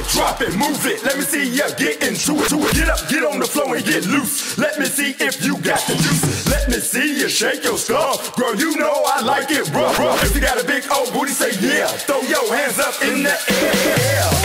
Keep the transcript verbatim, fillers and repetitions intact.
drop it, move it. Let me see ya get into it. Get up, get on the floor and get loose. Let me see if you got the juice. Let me see you shake your skull. Girl, you know I like it rough. If you got a big old booty, say yeah. Throw your hands up in the air.